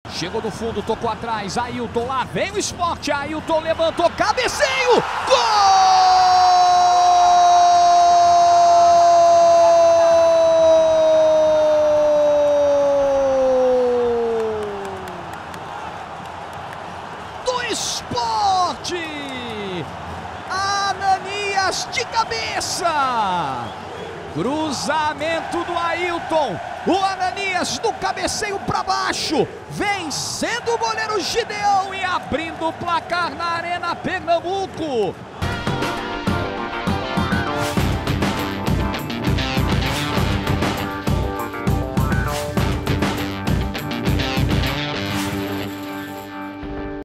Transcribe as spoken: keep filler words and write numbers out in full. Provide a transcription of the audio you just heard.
Chegou no fundo, tocou atrás, Ailton lá, vem o Sport, Ailton levantou, cabeceio, gol! Do Sport! Ananias de cabeça! Cruzamento do Ailton, o Ananias do cabeceio para baixo, vencendo o goleiro Gideão e abrindo o placar na Arena Pernambuco.